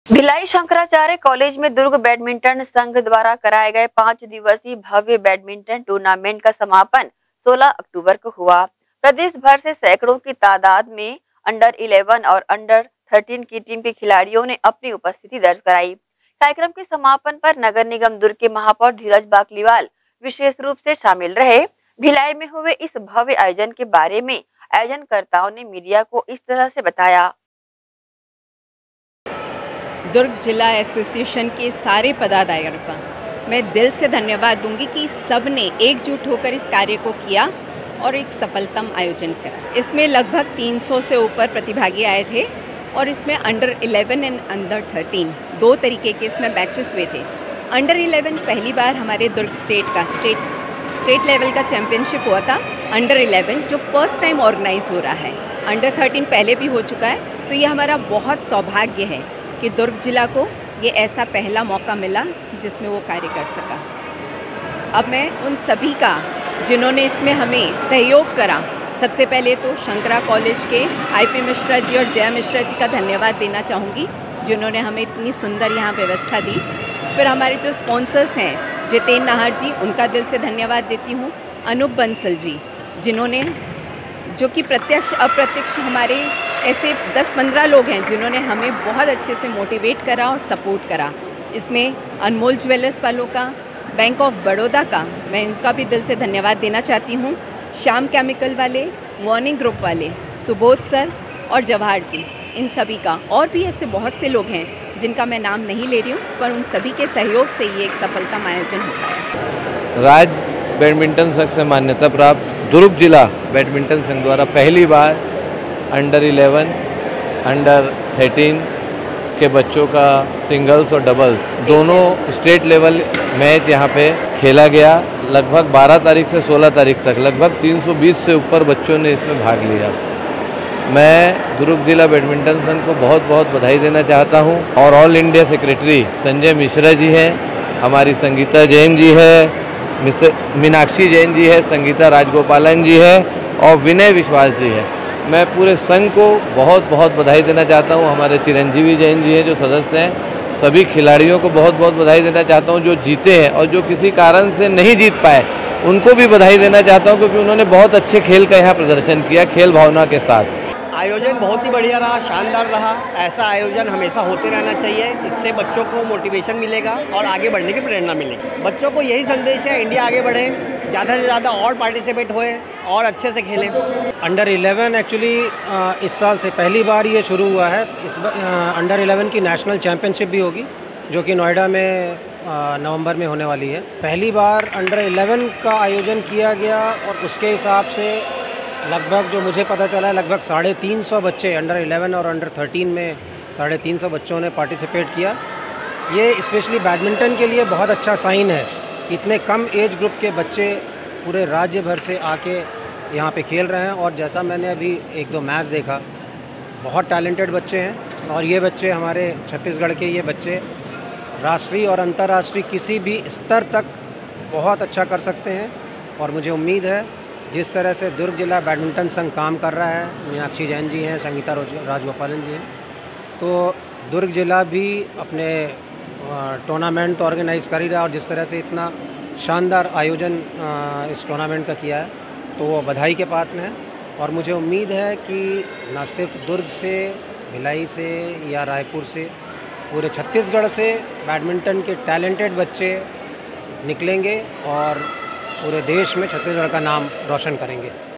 Bhilai Shankaracharya college में दुर्ग badminton संघ द्वारा कराए गए 5 दिवसीय भव्य बैडमिंटन टूर्नामेंट का समापन 16 अक्टूबर को हुआ। प्रदेश भर से सैकड़ों की तादाद में अंडर 11 और अंडर 13 की टीम के खिलाड़ियों ने अपनी उपस्थिति दर्ज कराई। कार्यक्रम के समापन पर नगर निगम दुर्ग के महापौर धीरज बाकलीवाल विशेष रूप से शामिल रहे। भिलाई में हुए इस भव्य आयोजन के बारे में आयोजनकर्ताओं ने मीडिया को इस तरह से बताया। दुर्ग जिला एसोसिएशन के सारे पदाधिकारियों का मैं दिल से धन्यवाद दूंगी कि सब ने एकजुट होकर इस कार्य को किया और एक सफलतम आयोजन करा। इसमें लगभग 300 से ऊपर प्रतिभागी आए थे और इसमें अंडर 11 एंड अंडर 13 दो तरीके के इसमें बैचेस हुए थे। अंडर 11 पहली बार हमारे दुर्ग स्टेट लेवल का चैम्पियनशिप हुआ था। अंडर 11 जो फर्स्ट टाइम ऑर्गेनाइज हो रहा है। अंडर 13 पहले भी हो चुका है, तो ये हमारा बहुत सौभाग्य है कि दुर्ग जिला को ये ऐसा पहला मौका मिला जिसमें वो कार्य कर सका। अब मैं उन सभी का जिन्होंने इसमें हमें सहयोग करा, सबसे पहले तो शंकरा कॉलेज के IP मिश्रा जी और जय मिश्रा जी का धन्यवाद देना चाहूँगी, जिन्होंने हमें इतनी सुंदर यहाँ व्यवस्था दी। फिर हमारे जो स्पॉन्सर्स हैं जितेंद्र नाहर जी, उनका दिल से धन्यवाद देती हूँ। अनूप बंसल जी, जिन्होंने जो कि प्रत्यक्ष अप्रत्यक्ष हमारे ऐसे 10-15 लोग हैं जिन्होंने हमें बहुत अच्छे से मोटिवेट करा और सपोर्ट करा। इसमें अनमोल ज्वेलर्स वालों का, बैंक ऑफ बड़ौदा का मैं इनका भी दिल से धन्यवाद देना चाहती हूँ। श्याम केमिकल वाले, मॉर्निंग ग्रुप वाले, सुबोध सर और जवाहर जी, इन सभी का, और भी ऐसे बहुत से लोग हैं जिनका मैं नाम नहीं ले रही हूँ, पर उन सभी के सहयोग से ये एक सफलतम आयोजन हो पाया। राज्य बैडमिंटन संघ से मान्यता प्राप्त दुर्ग जिला बैडमिंटन संघ द्वारा पहली बार अंडर 11, अंडर 13 के बच्चों का सिंगल्स और डबल्स दोनों स्टेट लेवल मैच यहाँ पे खेला गया। लगभग 12 तारीख से 16 तारीख तक लगभग 320 से ऊपर बच्चों ने इसमें भाग लिया। मैं दुर्ग जिला बैडमिंटन संघ को बहुत बहुत बधाई देना चाहता हूँ। और all India secretary Sanjay Mishra ji हैं, हमारी संगीता जैन जी है, मीनाक्षी जैन जी है, संगीता राजगोपालन जी है और विनय विश्वास जी है। मैं पूरे संघ को बहुत बहुत बधाई देना चाहता हूँ। हमारे चिरंजीवी जैन जी हैं जो सदस्य हैं, सभी खिलाड़ियों को बहुत बहुत बधाई देना चाहता हूँ जो जीते हैं, और जो किसी कारण से नहीं जीत पाए उनको भी बधाई देना चाहता हूँ, क्योंकि उन्होंने बहुत अच्छे खेल का यहाँ प्रदर्शन किया, खेल भावना के साथ। आयोजन बहुत ही बढ़िया रहा, शानदार रहा। ऐसा आयोजन हमेशा होते रहना चाहिए, इससे बच्चों को मोटिवेशन मिलेगा और आगे बढ़ने की प्रेरणा मिलेगी। बच्चों को यही संदेश है, इंडिया आगे बढ़े, ज़्यादा से ज़्यादा और पार्टिसिपेट होए और अच्छे से खेलें। अंडर 11 एक्चुअली इस साल से पहली बार ये शुरू हुआ है। इस अंडर 11 की नेशनल चैम्पियनशिप भी होगी, जो कि नोएडा में नवंबर में होने वाली है। पहली बार अंडर 11 का आयोजन किया गया और उसके हिसाब से लगभग जो मुझे पता चला है लगभग 350 बच्चे अंडर 11 और अंडर 13 में 350 बच्चों ने पार्टिसिपेट किया। ये स्पेशली बैडमिंटन के लिए बहुत अच्छा साइन है कि इतने कम एज ग्रुप के बच्चे पूरे राज्य भर से आके यहाँ पे खेल रहे हैं। और जैसा मैंने अभी 1-2 मैच देखा, बहुत टैलेंटेड बच्चे हैं। और ये बच्चे हमारे छत्तीसगढ़ के ये बच्चे राष्ट्रीय और अंतर्राष्ट्रीय किसी भी स्तर तक बहुत अच्छा कर सकते हैं। और मुझे उम्मीद है जिस तरह से दुर्ग जिला बैडमिंटन संघ काम कर रहा है, मीनाक्षी जैन जी हैं, संगीता राजगोपालन जी हैं, तो दुर्ग जिला भी अपने टूर्नामेंट तो ऑर्गेनाइज़ कर ही रहा है। और जिस तरह से इतना शानदार आयोजन इस टूर्नामेंट का किया है, तो वो बधाई के पात्र हैं। और मुझे उम्मीद है कि न सिर्फ दुर्ग से, भिलाई से या रायपुर से, पूरे छत्तीसगढ़ से बैडमिंटन के टैलेंटेड बच्चे निकलेंगे और पूरे देश में छत्तीसगढ़ का नाम रोशन करेंगे।